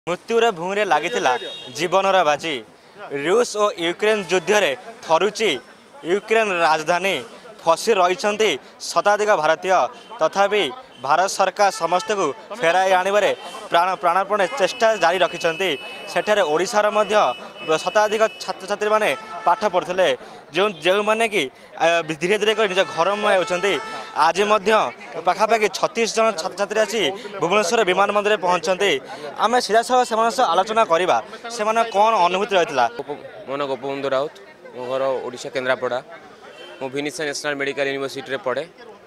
मृत्युर भूमि लगी जीवनर बाजी रूस और यूक्रेन युद्ध में थरुची यूक्रेन राजधानी फसी रही शताधिक भारतीय तथापि भारत सरकार समस्त को फेराई आणवे प्राणपण चेष्टा जारी रखिंट सेठारे ओडिशार शताधिक छात्र छात्री मैंने पाठ पढ़ुले जो मैंने कि धीरे धीरे निज घर होती आज पाखापाखि 36 जन छात्र छात्री आसी भुवनेश्वर विमान बंदर पहुंचते आम सीधा सह आलोचना करवा से कौन अनुभूति रही मो ना गोपबंधु राउत मो घर ओडिशा केन्द्रापड़ा मो भिनिसा नेशनल मेडिकल यूनिवर्सिटी पढ़े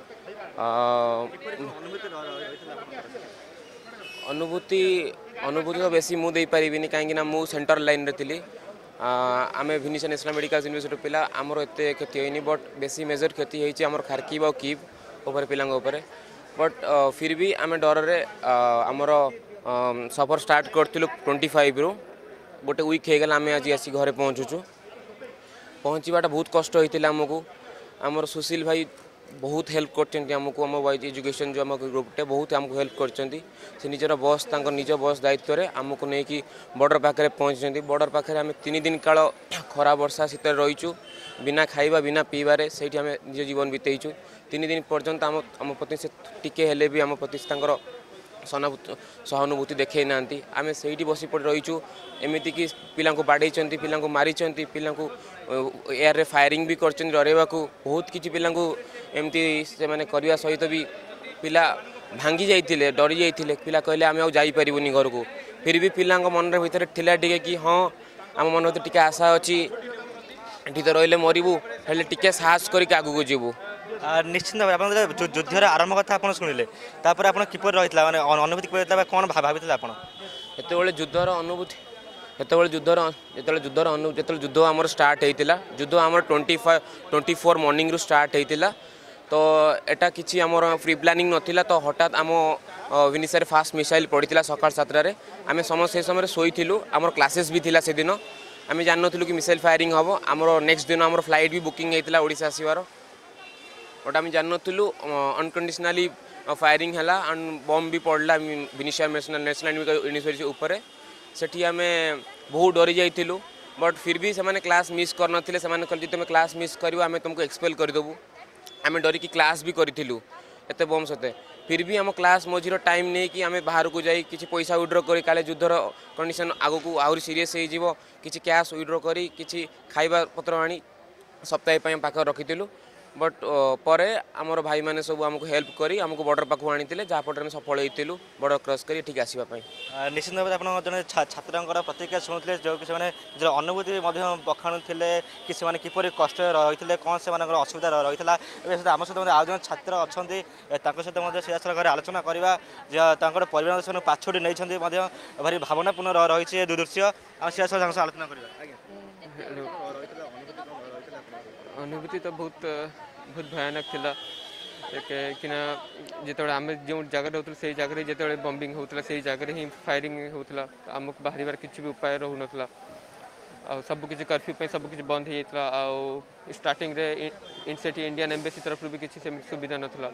अनुभूति अनुभूति तो बेसी मु दे पारिबिनी कहीं मु सेंटर लाइन रे थिली आम भिनिसा नेशनल मेडिकल यूनिवर्सिटी पिला आमर एत क्षति होनी बट बेसी मेजर क्षति होती आमर खारकीब और कीव उपर पिला बट फिर भी आम डर रे आमर सफर स्टार्ट करूँ 25 रु गोटे वीक हो गला आम आज आसी घरे पहुँचुचु पहुँचवाटा बहुत कष्ट होता आमको आमर सुशील भाई बहुत हेल्प करमको आम वाइज एजुकेशन जो आम ग्रुपटे बहुत आमको हेल्प कर निजर बस निज बस दायित्व में आमको नहीं बॉर्डर पाखे पहुँची बॉर्डर पाखे आम 3 दिन काल खरा वर्षा शीत रहीचु बिना खाइबा बिना पीबारे से आम निज जीवन बीतेचु 3 दिन पर्यंत आम प्रति से टिके हेले भी आम प्रति सहानुभूति देखई ना आम से बसी पड़ रहीचु एमती कि पिला बाड़े पिला मारी पिला एयर रे फायरिंग भी कर डरवा बहुत किसी पिला एमती से माने करने सहित भी पिला भांगी जाइए डरी जाइए पिला कहले आम आईपारूनी घर को फिर भी पिला मन भर ठेला टे कि हाँ आम मन भर टे आशा अच्छी ये तो रही मरबू हेल्ले टे साहस करके आगू जीवु निश्चिंत भाव युद्धर आरंभ कथा आप शुणिले आप किपर रही है अनुभूति कौन भाई ये युद्धर अनुभूति जो युद्ध आम स्टार्ट होता युद्ध आम 24 मॉर्निंग रु स्टार्ट होता तो एटा किसी आमर प्री प्लानिंग नथिला तो हठात आम भिनिसार फास्ट मिसाइल पड़ता सकाल 7 आम समस्त से समय शोलु आम क्लासेस भी थिला से दिन आम जान कि मिसाइल फायरिंग हम आमर नेक्स्ट दिन आम फ्लाइट भी बुकिंग होता ओडिशा आसबार बट आम जान अनकंडीशनली फायरिंग है एंड बम भी पड़ला भिनिसार नेशनल यूनिवर्सिटी उपर सेठी आम बहुत डरी जाइलु बट फिर भी से क्लास मिस करन कहते तुम क्लास मिस कर आम तुमको एक्सपेल करदेबू आम डरिकी क्लास भी करूँ एत बम सते फिर भी आम क्लास मझीर टाइम नहीं कि आम बाहर को जाई किसी पैसा विड्रॉ करी काले युद्धर कंडीशन आगो को आहरी सीरीयस हो किसी कैश विड्रॉ करी किसी खाइबा पत्र आनी सप्ताह पाखे रखीलु बट परे आमर भाई मैंने सब आमको हेल्प करी आमको बॉर्डर पाखु आनी जहाँपटे आम सफल होइलु बॉर्डर क्रॉस करी ठीक आसवाई निश्चित भाव आप जन छात्र प्रतिक्रिया शुणुते जो कि जो अनुभूति बखाणुले कि किपर कष्ट रही है कौन से असुविधा रही है आम सहित आज जन छात्र अच्छा सहित सीधासल घर आलोचना करवा परिवार से पाछोड़ी नहीं भारी भावनापूर्ण रही है दृश्य आम सीधासल आलोचना करवा अनुभूति तो बहुत बहुत भयानक थिला कि जिते आम जो जगह रोते से जगह जिते बम्बिंग होता से जगह ही फायरिंग होता आमको बाहर किसी भी उपाय रहू ना सबकि कर्फ्यू सबकि बंद हो जाता स्टार्टिंग से इंडियन एम्बेसी तरफ भी किसी सुविधा नाला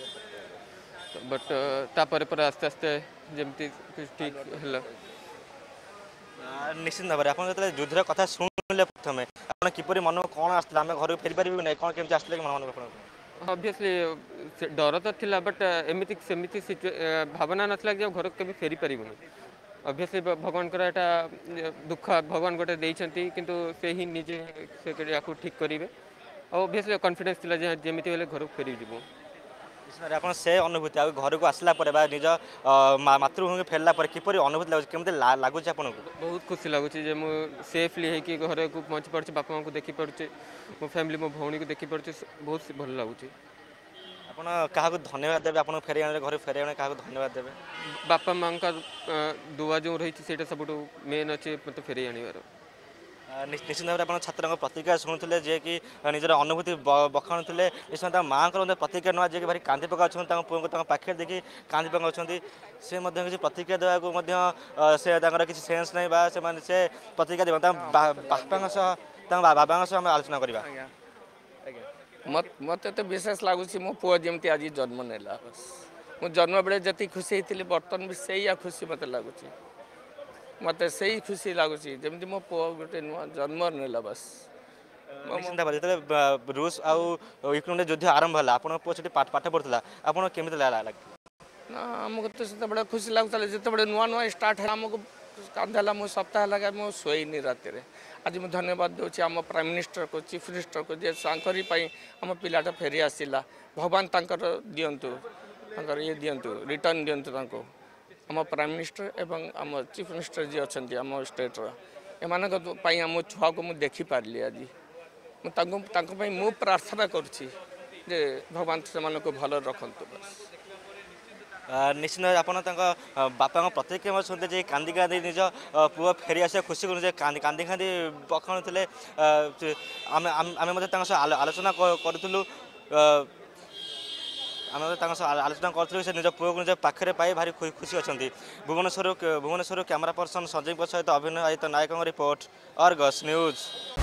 बट तापर आस्ते आस्ते जमती ठीक है निश्चित भाव में आप युद्धर कथा शुणिले प्रथम आप किपर मन कौन आसला आम घर फेरी पारे ना कौन केमती आसले मन ऑब्वियसली डर तो थिला बट एमती सेमती भावना नाला कि घर के फेरी पारूनी ऑब्वियसली भगवान को दुख भगवान गोटे देती किंतु से ही निजे से ठीक करेंगे ऑब्वियसली कॉन्फिडेंस थिला जमी हेल्ले घर फेरी जीवु आप से अनुभूति घर को आसला निज मातृभूमि फेरला किपर अनुभूति लगुच केमती लगुच आपको बहुत खुशी लगुच सेफली होगी घर को पहुँची पार्टी बापा माँ को देखी पार्चे मो फैमिली मो भौणी को देखी पार्चे बहुत भल लगुच क्या धन्यवाद देवे आप फेर घर फेर क्या धन्यवाद देवे बापा माँ का दुआ जो रही सब मेन अच्छे मतलब फेर आनबार निश्चित भाव में आप छात्र प्रतिक्रिया शुणुले जे कि निजर अनुभूति बखाणुले इस समय माँ को प्रतिक्रिया ना जी भारी कांदी पकाउछन पुओं को पाखे देखी कांदी पकाउछन से किसी प्रतिक्रिया देवा से किसी सेन्स नहीं से प्रतिक्रिया देवा बाबा सह आलोचना करवा मत तो विशेष लगुच मो पुआ जमी आज जन्म नेला मो जन्म बेले जी खुशी होती बर्तमान भी से खुशी मत लगुच मत से ही खुशी लगुच जमी मो पु गोटे नुआ जन्म नेला बस निश्चिंत भाव जो रूस आउ यूक्रेन युद्ध आरंभ है आप पुओ से पाठ पढ़ुला आपको केमी लगे ना आमको तो से खुशी लगुला जिते नुआ नुआ स्टार्ट है आमको कांदा मो सप्ताह लगा मो शोनी राति आज मुझे धन्यवाद दूसरी आम प्राइम मिनिस्टर को चीफ मिनिस्टर को जे सांकरी आम पिलाटा फेरी आसला भगवान तांकर दियंतु ये दियंतु रिटर्न दियंतु तांको आम प्राइम मिनिस्टर एवं आम चीफ मिनिस्टर जी अच्छा आम स्टेट एमान आम छुआ को मुझे देखी पार्ली आज मु प्रार्थना करुच्ची भगवान से भल रखु बस निश्चित आप बापा प्रतिक्रिया सुनते जे कांदी कांदी निज पुओ फेरी आस खुशी कर कांदी कांदी पखाणुले आम आलोचना करूँ आम आलोचना करूँ से निज पुओ को निज पाखे पाई भारी खुशी अच्छा भुवनेश्वर कैमरा पर्सन संजय सहित अभिनय नायक रिपोर्ट अर्गस न्यूज।